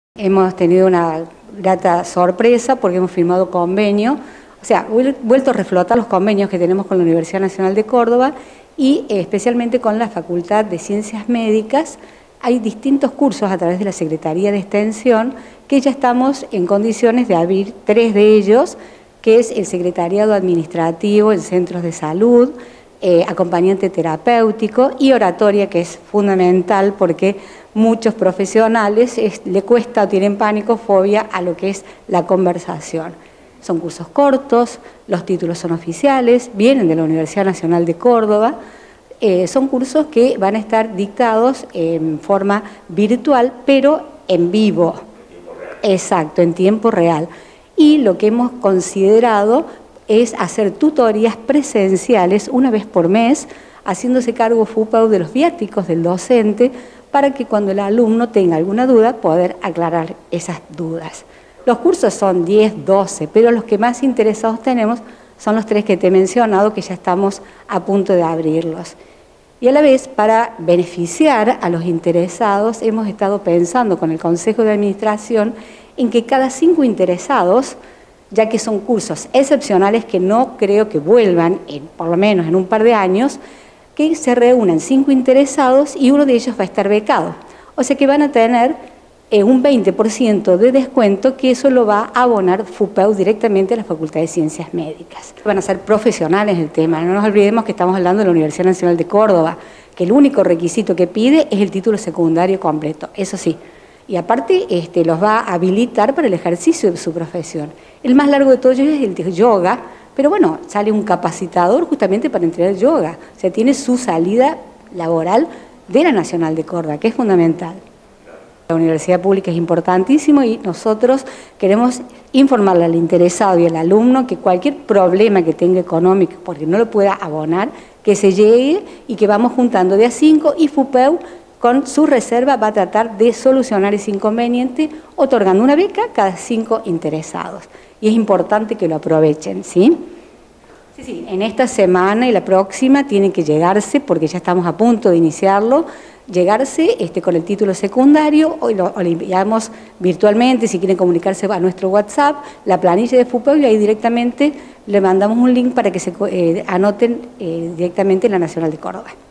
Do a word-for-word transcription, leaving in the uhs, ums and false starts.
Hemos tenido una grata sorpresa porque hemos firmado convenio, o sea, vuelto a reflotar los convenios que tenemos con la Universidad Nacional de Córdoba y eh, especialmente con la Facultad de Ciencias Médicas. Hay distintos cursos a través de la Secretaría de Extensión que ya estamos en condiciones de abrir tres de ellos, que es el Secretariado Administrativo en Centros de Salud, eh, acompañante terapéutico y oratoria, que es fundamental porque muchos profesionales es, le cuesta o tienen pánico, fobia a lo que es la conversación. Son cursos cortos, los títulos son oficiales, vienen de la Universidad Nacional de Córdoba, eh, son cursos que van a estar dictados en forma virtual, pero en vivo. Exacto, en tiempo real. Y lo que hemos considerado es hacer tutorías presenciales una vez por mes, haciéndose cargo FUPAU de los viáticos del docente, para que cuando el alumno tenga alguna duda, poder aclarar esas dudas. Los cursos son diez, doce, pero los que más interesados tenemos son los tres que te he mencionado, que ya estamos a punto de abrirlos. Y a la vez, para beneficiar a los interesados, hemos estado pensando con el Consejo de Administración en que cada cinco interesados, ya que son cursos excepcionales que no creo que vuelvan, en, por lo menos en un par de años, que se reúnan cinco interesados y uno de ellos va a estar becado. O sea que van a tener eh, un veinte por ciento de descuento, que eso lo va a abonar FUPAU directamente a la Facultad de Ciencias Médicas. Van a ser profesionales el tema, no nos olvidemos que estamos hablando de la Universidad Nacional de Córdoba, que el único requisito que pide es el título secundario completo, eso sí. Y aparte este, los va a habilitar para el ejercicio de su profesión. El más largo de todos ellos es el de yoga, pero bueno, sale un capacitador justamente para entrenar yoga. O sea, tiene su salida laboral de la Nacional de Córdoba, que es fundamental. La universidad pública es importantísimo y nosotros queremos informarle al interesado y al alumno que cualquier problema que tenga económico, porque no lo pueda abonar, que se llegue y que vamos juntando de a cinco, y FUPAU con su reserva va a tratar de solucionar ese inconveniente otorgando una beca a cada cinco interesados. Y es importante que lo aprovechen, ¿sí? Sí, sí, en esta semana y la próxima tienen que llegarse, porque ya estamos a punto de iniciarlo, llegarse este, con el título secundario, o lo, o lo enviamos virtualmente, si quieren comunicarse a nuestro WhatsApp, la planilla de FUPAU, y ahí directamente le mandamos un link para que se eh, anoten eh, directamente en la Nacional de Córdoba.